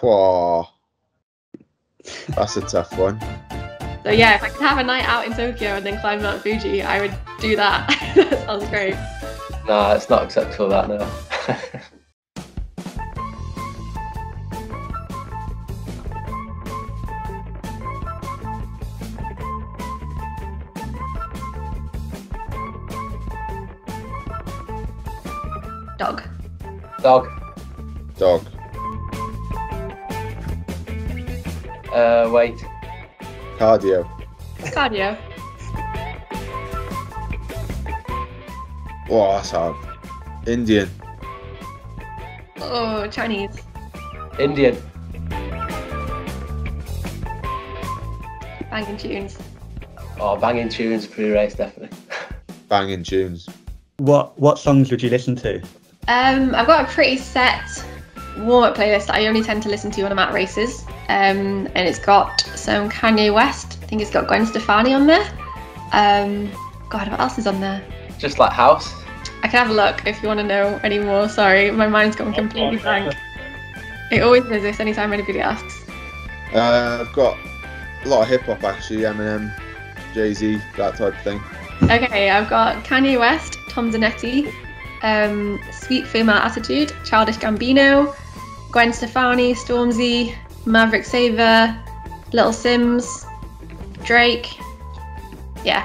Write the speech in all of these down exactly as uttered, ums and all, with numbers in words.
Whoa. That's a tough one. So yeah, if I could have a night out in Tokyo and then climb Mount Fuji, I would do that. That sounds great. Nah, it's not acceptable, that, no. Dog. Dog. Dog. Uh, wait. Cardio. Cardio. Oh, that's hard. Indian. Oh, Chinese. Indian. Banging tunes. Oh, banging tunes pre-race, definitely. Banging tunes. What what songs would you listen to? Um, I've got a pretty set warm-up playlist that I only tend to listen to when I'm at races. Um, and it's got some Kanye West. I think it's got Gwen Stefani on there. Um, God, what else is on there? Just like house. I can have a look if you want to know any more. Sorry, my mind's gone completely blank. It always does this anytime anybody asks. Uh, I've got a lot of hip hop actually. Eminem, Jay-Z, that type of thing. Okay, I've got Kanye West, Tom Zanetti, um, Sweet Female Attitude, Childish Gambino, Gwen Stefani, Stormzy, Maverick Saver, Little Sims, Drake. Yeah.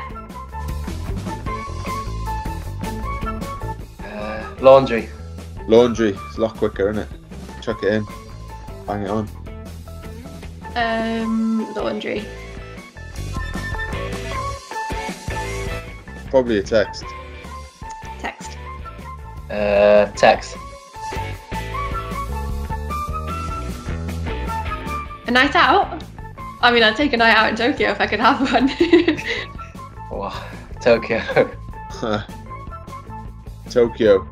Uh, laundry. Laundry. It's a lot quicker, isn't it? Chuck it in. Bang it on. Um, laundry. Probably a text. Text. Uh, text. A night out? I mean, I'd take a night out in Tokyo if I could have one. Oh, Tokyo. Tokyo.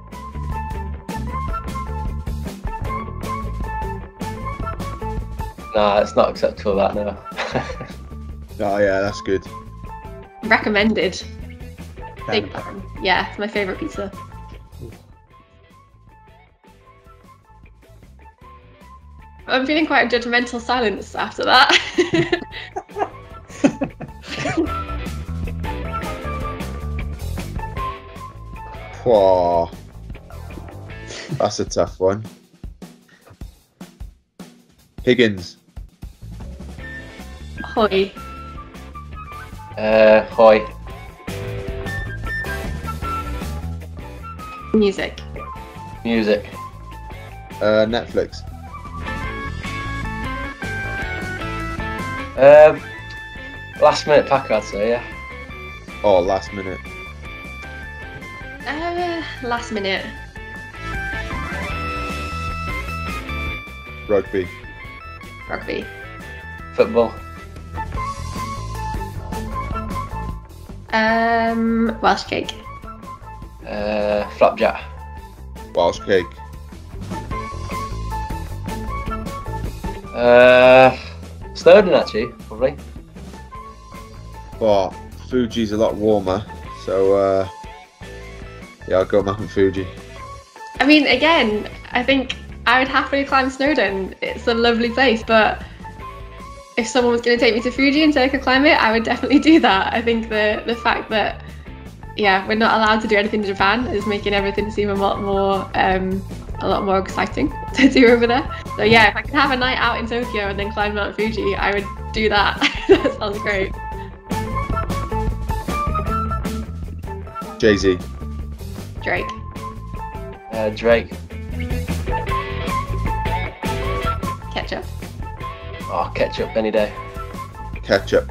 Nah, it's not acceptable, that, no. Oh yeah, that's good. Recommended. Big Down. fan. Yeah, it's my favourite pizza. I'm feeling quite a judgmental silence after that. Whoa. That's a tough one. Higgins. Hoi. Uh, hoi. Music. Music. Uh, Netflix. Um, last minute packer, I'd say, yeah. Oh, last minute. Uh, last minute. Rugby. Rugby. Football. Um, Welsh cake. Uh, flapjack. Welsh cake. Uh, Snowden, actually, probably. But Fuji's a lot warmer, so uh, yeah, I'll go Mount Fuji. I mean, again, I think I would happily climb Snowdon. It's a lovely place, but if someone was going to take me to Fuji and say I could climb it, I would definitely do that. I think the the fact that, yeah, we're not allowed to do anything in Japan is making everything seem a lot more um, a lot more exciting to do over there. So yeah, if I could have a night out in Tokyo and then climb Mount Fuji, I would do that. That sounds great. Jay-Z. Drake. Uh, Drake. Ketchup. Oh, ketchup any day. Ketchup.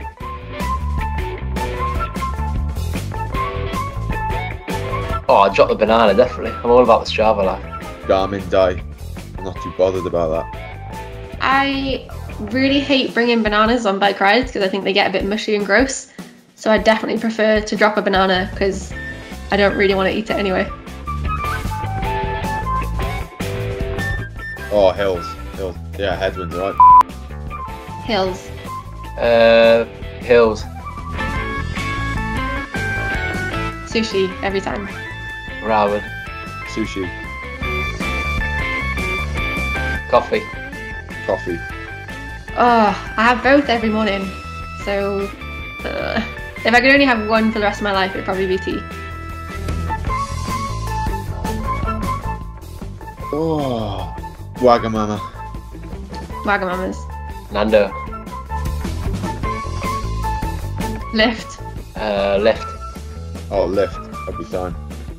Oh, I dropped the banana, definitely. I'm all about the Strava life. Garmin Dye. I'm not too bothered about that. I really hate bringing bananas on bike rides because I think they get a bit mushy and gross. So I definitely prefer to drop a banana because I don't really want to eat it anyway. Oh, hills. Hills. Yeah, headwinds, right? Hills. Uh, hills. Sushi every time. Ramen. Sushi. Coffee. coffee? Oh, I have both every morning. So, uh, if I could only have one for the rest of my life, it'd probably be tea. Oh, Wagamama. Wagamamas. Nando. Lift. Uh, left. Oh, Lift. I'll be fine.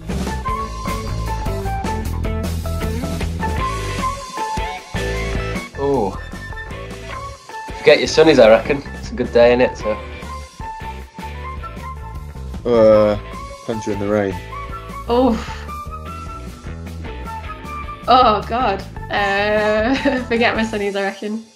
Oh. Forget your sunnies, I reckon. It's a good day, innit? So. Uh, Punch You in the Rain. Oh. Oh God. Uh, forget my sunnies, I reckon.